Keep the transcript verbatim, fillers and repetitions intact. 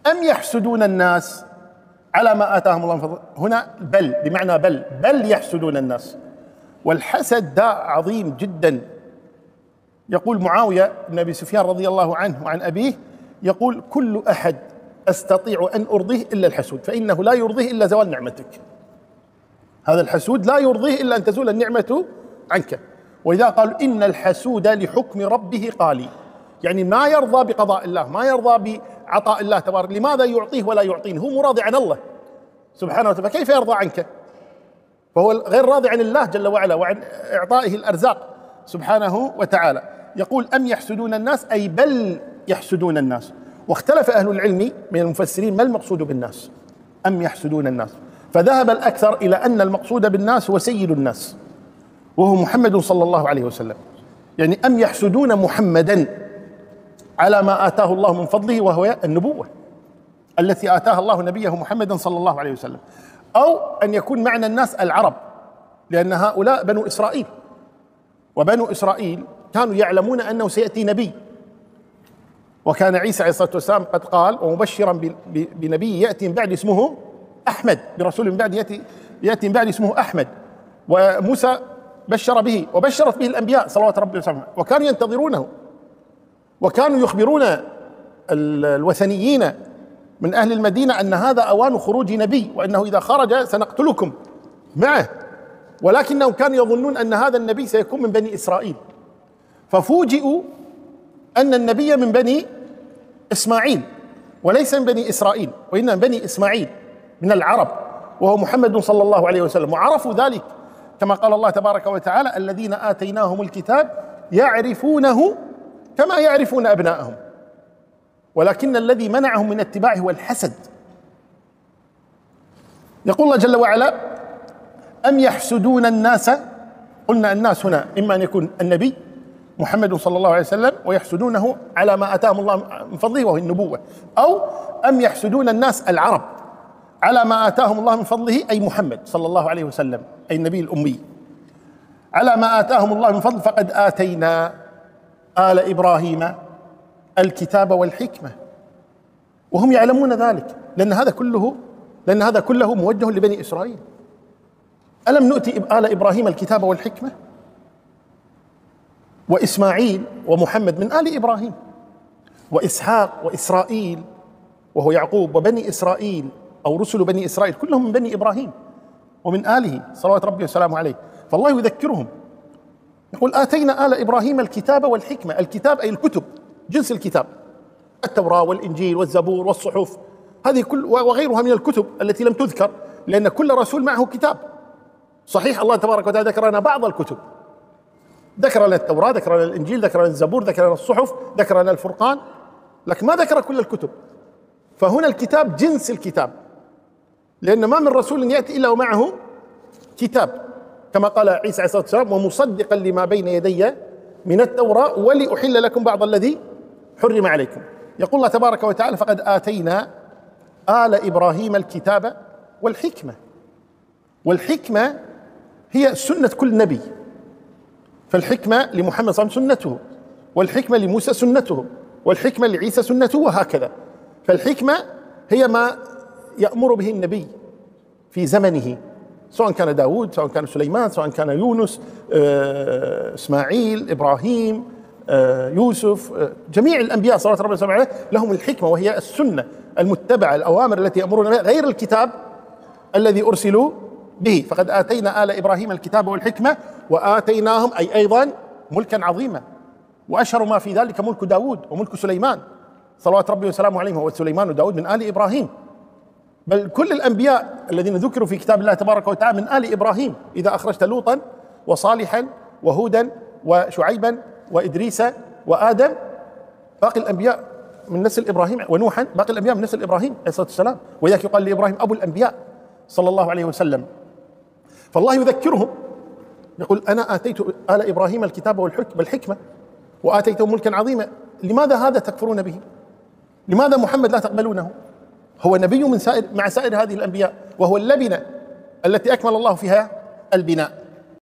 أم يحسدون الناس على ما آتاهم الله من فضله. هنا بل بمعنى بل بل يحسدون الناس. والحسد داء عظيم جدا. يقول معاوية بن أبي سفيان رضي الله عنه وعن أبيه، يقول: كل أحد أستطيع أن أرضيه إلا الحسود، فإنه لا يرضيه إلا زوال نعمتك. هذا الحسود لا يرضيه إلا أن تزول النعمة عنك. وإذا قالوا إن الحسود لحكم ربه قالي، يعني ما يرضى بقضاء الله، ما يرضى بعطاء الله تبارك، لماذا يعطيه ولا يعطيه؟ هو مراضي عن الله سبحانه وتعالى، فكيف يرضى عنك؟ فهو غير راضي عن الله جل وعلا وعن إعطائه الأرزاق سبحانه وتعالى. يقول: أم يحسدون الناس، أي بل يحسدون الناس. واختلف أهل العلم من المفسرين ما المقصود بالناس. أم يحسدون الناس، فذهب الأكثر إلى أن المقصود بالناس هو سيد الناس وهو محمد صلى الله عليه وسلم. يعني أم يحسدون محمدا على ما آتاه الله من فضله وهو النبوة التي آتاها الله نبيه محمدا صلى الله عليه وسلم. أو أن يكون معنى الناس العرب، لأن هؤلاء بنو إسرائيل، وبنو إسرائيل كانوا يعلمون أنه سيأتي نبي، وكان عيسى عليه الصلاة والسلام قد قال: ومبشرا بنبي يأتي من بعد اسمه أحمد، برسول من بعد يأتي يأتي من بعد اسمه أحمد. وموسى بشر به وبشرت به الأنبياء صلوات ربي وسلامه، وكانوا ينتظرونه، وكانوا يخبرون الوثنيين من أهل المدينة أن هذا أوان خروج نبي، وأنه إذا خرج سنقتلكم معه، ولكنهم كانوا يظنون أن هذا النبي سيكون من بني إسرائيل، ففوجئوا أن النبي من بني إسماعيل وليس من بني إسرائيل، وإنما من بني إسماعيل من العرب، وهو محمد صلى الله عليه وسلم. وعرفوا ذلك كما قال الله تبارك وتعالى: الذين آتيناهم الكتاب يعرفونه كما يعرفون أبناءهم، ولكن الذي منعهم من اتباعه هو الحسد. يقول الله جل وعلا: أم يحسدون الناس. قلنا الناس هنا إما أن يكون النبي محمد صلى الله عليه وسلم ويحسدونه على ما آتاهم الله من فضله وهو النبوة، أو أم يحسدون الناس العرب على ما آتاهم الله من فضله أي محمد صلى الله عليه وسلم أي النبي الأمي، على ما آتاهم الله من فضل. فقد آتينا آل إبراهيم الكتاب والحكمة، وهم يعلمون ذلك، لأن هذا كله لأن هذا كله موجه لبني إسرائيل. ألم نؤتي آل إبراهيم الكتاب والحكمة؟ وإسماعيل ومحمد من آل إبراهيم، وإسحاق وإسرائيل وهو يعقوب، وبني إسرائيل أو رسل بني إسرائيل كلهم من بني إبراهيم ومن آله صلوات ربي وسلامه عليه. فالله يذكرهم، يقول: آتينا آل إبراهيم الكتاب والحكمة. الكتاب أي الكتب، جنس الكتاب، التوراة والإنجيل والزبور والصحف، هذه كل وغيرها من الكتب التي لم تذكر، لأن كل رسول معه كتاب. صحيح الله تبارك وتعالى ذكر لنا بعض الكتب، ذكر لنا التوراة، ذكر لنا الإنجيل، ذكر لنا الزبور، ذكر لنا الصحف، ذكر لنا الفرقان، لكن ما ذكر كل الكتب. فهنا الكتاب جنس الكتاب، لأن ما من رسول يأتي إلا ومعه كتاب، كما قال عيسى عليه الصلاة والسلام: ومصدقا لما بين يدي من التوراة ولأحل لكم بعض الذي حرم عليكم. يقول الله تبارك وتعالى: فقد آتينا آل إبراهيم الكتاب والحكمة. والحكمة هي سنة كل نبي، فالحكمة لمحمد صلى الله عليه وسلم سنته، والحكمة لموسى سنته، والحكمة لعيسى سنته، وهكذا. فالحكمة هي ما يأمر به النبي في زمنه، سواء كان داود، سواء كان سليمان، سواء كان يونس، إسماعيل، إبراهيم، يوسف، جميع الأنبياء صلى الله عليه وسلم لهم الحكمة، وهي السنة المتبعة، الأوامر التي يأمرون بها، غير الكتاب الذي أرسلوا به. فقد آتينا آل إبراهيم الكتاب والحكمة وآتيناهم أي أيضا ملكا عظيما، وأشهر ما في ذلك ملك داود وملك سليمان صلوات ربي وسلامه عليهم، وسليمان وداود من آل إبراهيم، بل كل الأنبياء الذين ذكروا في كتاب الله تبارك وتعالى من آل إبراهيم، إذا أخرجت لوطا وصالحا وهودا وشعيبا وإدريس وآدم، باقي الأنبياء من نسل إبراهيم، ونوحا، باقي الأنبياء من نسل إبراهيم عليه الصلاة والسلام، وذاك يقال لإبراهيم أبو الأنبياء صلى الله عليه وسلم. فالله يذكرهم، يقول: أنا آتيت آل إبراهيم الكتاب والحكمة وآتيتهم ملكا عظيما. لماذا هذا تكفرون به؟ لماذا محمد لا تقبلونه؟ هو نبي من سائر مع سائر هذه الأنبياء، وهو اللبنة التي أكمل الله فيها البناء.